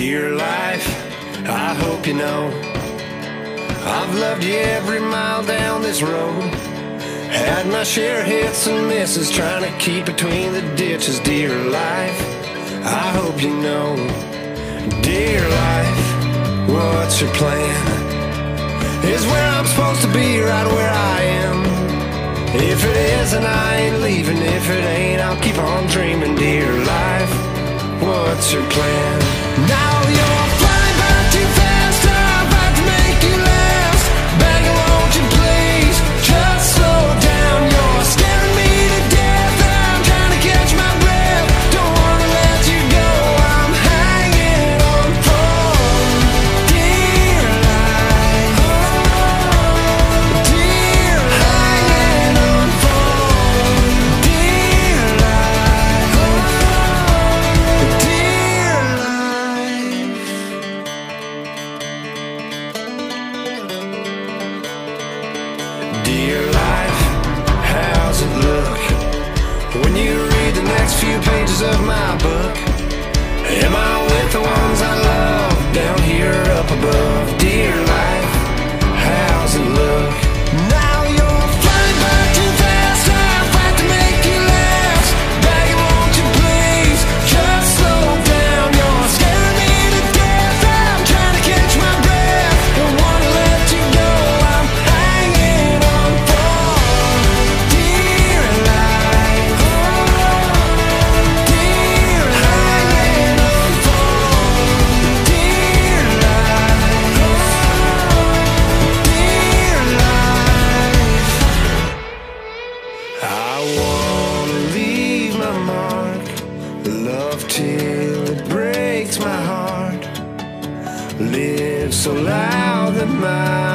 Dear life, I hope you know I've loved you every mile down this road. Had my share of hits and misses, trying to keep between the ditches. Dear life, I hope you know. Dear life, what's your plan? Is where I'm supposed to be, right where I am. If it is, then I ain't leaving. If it ain't, I'll keep on dreaming. Dear life, what's your plan? Now you're flying by too fast. I'm about to make you last. Begging, won't you please just slow down? You're scaring me to death. I'm trying to catch my breath. Don't wanna let you go. I'm hanging on for dear life. Dear hanging on for dear life. Dear life. Dear life, how's it look when you read the next few pages of my book? Am I with the ones I love down here up above? Dear life, how's it look? Now you're flying by too fast. I'm about to make you last. Begging, won't you please just slow down? You're scaring me to death. I'm trying to catch my breath. Don't wanna let you go. I'm hanging on for dear life. Dear hanging on for dear life. Dear life. I wanna leave my mark, love till it breaks my heart, live so loud that my